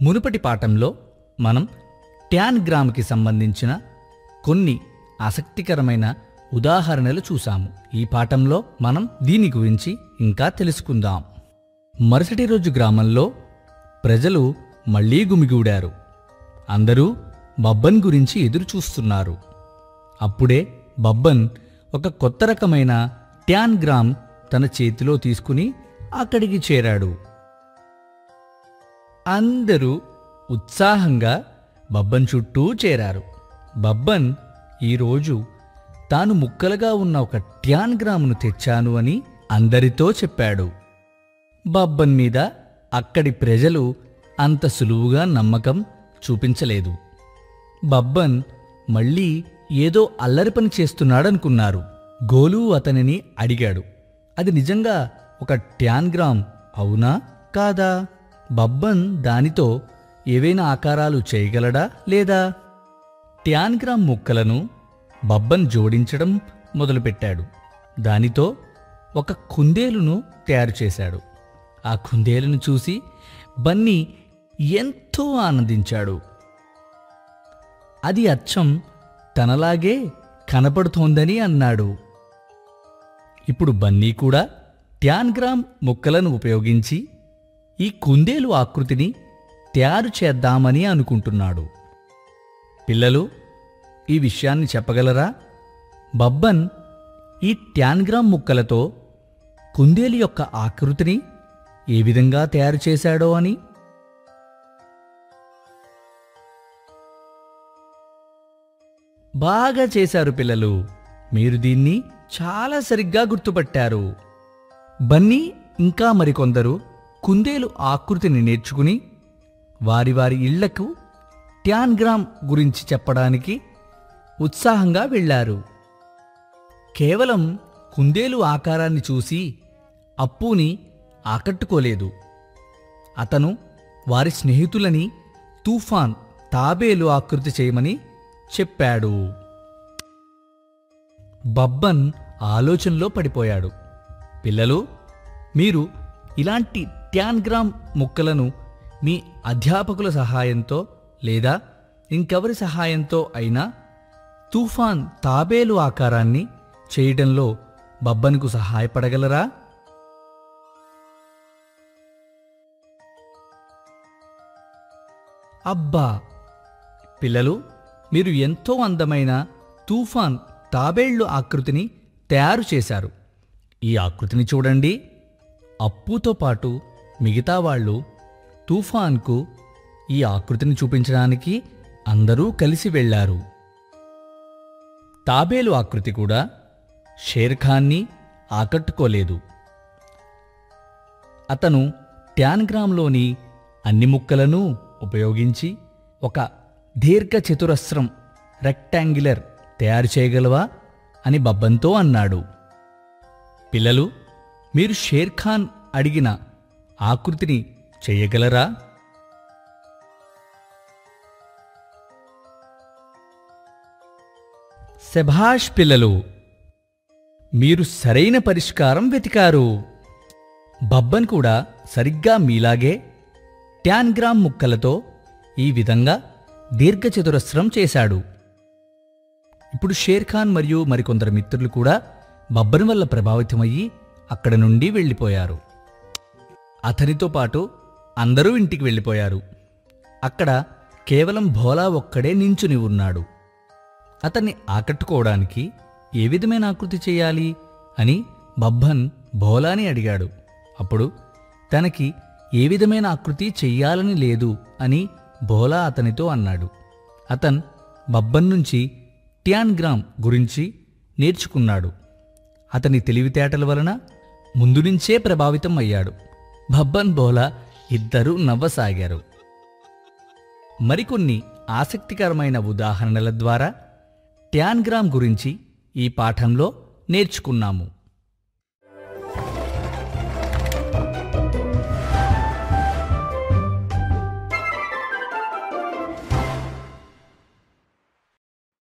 మునుపటి పాఠంలో మనం ట్యాన్ గ్రామ్కి సంబంధించిన కొన్ని ఆసక్తికరమైన ఉదాహరణలు చూసాము. ఈ పాఠంలో మనం దీని గురించి ఇంకా తెలుసుకుందాం. మరుసటి రోజు గ్రామంలో ప్రజలు మళ్లీ గుమిగూడారు. అందరూ బబ్బన్ గురించి ఎదురు చూస్తున్నారు. అప్పుడే బబ్బన్ ఒక కొత్త రకమైన ట్యాన్ గ్రామ్ తన చేతిలో తీసుకుని అక్కడికి చేరాడు. అందరూ ఉత్సాహంగా బబ్బన్ చుట్టూ చేరారు. బబ్బన్ ఈరోజు తాను ముక్కలుగా ఉన్న ఒక ట్యాన్ గ్రామును తెచ్చాను అని అందరితో చెప్పాడు. బబ్బన్ మీద అక్కడి ప్రజలు అంత సులువుగా నమ్మకం చూపించలేదు. బబ్బన్ మళ్ళీ ఏదో అల్లరి పని చేస్తున్నాడనుకున్నారు. గోలు అతనిని అడిగాడు, అది నిజంగా ఒక ట్యాన్ గ్రామ్ అవునా కాదా? బబ్బన్ దానితో ఏవైనా ఆకారాలు చేయగలడా లేదా? ట్యాన్ గ్రామ్ ముక్కలను బబ్బన్ జోడించడం మొదలుపెట్టాడు. దానితో ఒక కుందేలును తయారు చేశాడు. ఆ కుందేలును చూసి బన్నీ ఎంతో ఆనందించాడు. అది అచ్చం తనలాగే కనపడుతోందని అన్నాడు. ఇప్పుడు బన్నీ కూడా ట్యాన్ గ్రామ్ ముక్కలను ఉపయోగించి ఈ కుందేలు ఆకృతిని తయారు చేద్దామని అనుకుంటున్నాడు. పిల్లలు, ఈ విషయాన్ని చెప్పగలరా? బబ్బన్ ఈ ట్యాన్ గ్రామ్ ముక్కలతో కుందేలు యొక్క ఆకృతిని ఏ విధంగా తయారు చేశాడో అని? బాగా చేశారు పిల్లలు. మీరు దీన్ని చాలా సరిగ్గా గుర్తుపట్టారు. బన్నీ ఇంకా మరికొందరు కుందేలు ఆకృతిని నేర్చుకుని వారి వారి ఇళ్లకు ట్యాన్ గ్రామ్ గురించి చెప్పడానికి ఉత్సాహంగా వెళ్లారు. కేవలం కుందేలు ఆకారాన్ని చూసి అప్పుని ఆకట్టుకోలేదు. అతను వారి స్నేహితులని తుఫాన్, తాబేలు ఆకృతి చేయమని చెప్పాడు. బబ్బన్ ఆలోచనలో పడిపోయాడు. పిల్లలు, మీరు ఇలాంటి ట్యాన్ గ్రామ్ ముక్కలను మీ అధ్యాపకుల సహాయంతో లేదా ఇంకెవరి సహాయంతో అయినా తుఫాన్, తాబేలు ఆకారాన్ని చేయడంలో బబ్బన్కు సహాయపడగలరా? అబ్బా పిల్లలు, మీరు ఎంతో అందమైన తుఫాన్, తాబేళ్లు ఆకృతిని తయారు చేశారు. ఈ ఆకృతిని చూడండి. అప్పుతో పాటు మిగతా వాళ్ళు తుఫాన్కు ఈ ఆకృతిని చూపించడానికి అందరూ కలిసి వెళ్లారు. తాబేలు ఆకృతి కూడా షేర్ఖాన్ని ఆకట్టుకోలేదు. అతను ట్యాన్ గ్రామ్లోని అన్ని ముక్కలను ఉపయోగించి ఒక దీర్ఘ చతురస్రం, రెక్టాంగిలర్ తయారు చేయగలవా అని బబ్బన్తో అన్నాడు. పిల్లలు, మీరు షేర్ఖాన్ అడిగిన ఆకృతిని చెయ్యగలరా? శభాష్ పిల్లలు, మీరు సరైన పరిష్కారం వెతికారు. బబ్బన్ కూడా సరిగ్గా మీలాగే ట్యాన్ గ్రామ్ ముక్కలతో ఈ విధంగా దీర్ఘచతురస్రం చేశాడు. ఇప్పుడు షేర్ఖాన్ మరియు మరికొందరు మిత్రులు కూడా బబ్బన్ వల్ల ప్రభావితమయ్యి అక్కడ నుండి వెళ్ళిపోయారు. అతనితో పాటు అందరూ ఇంటికి వెళ్ళిపోయారు. అక్కడ కేవలం భోలా ఒక్కడే నించుని ఉన్నాడు. అతన్ని ఆకట్టుకోవడానికి ఏ విధమైన ఆకృతి చేయాలి అని బబ్బన్ భోలాని అడిగాడు. అప్పుడు తనకి ఏ విధమైన ఆకృతి చెయ్యాలని లేదు అని భోలా అతనితో అన్నాడు. అతన్ బబ్బన్ నుంచి ట్యాన్ గ్రామ్ గురించి నేర్చుకున్నాడు. అతని తెలివితేటల వలన ముందు నుంచే ప్రభావితం అయ్యాడు. బబ్బన్, భోలా ఇద్దరూ నవ్వసాగారు. మరికొన్ని ఆసక్తికరమైన ఉదాహరణల ద్వారా ట్యాన్ గ్రామ్ గురించి ఈ పాఠంలో నేర్చుకున్నాము.